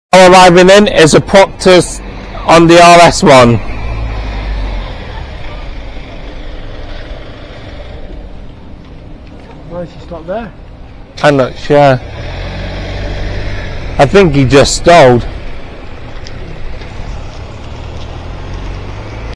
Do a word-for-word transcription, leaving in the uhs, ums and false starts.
Arriving in is a Proctor's on the R S one. Why is he stopped there? I'm not sure. I think he just stalled.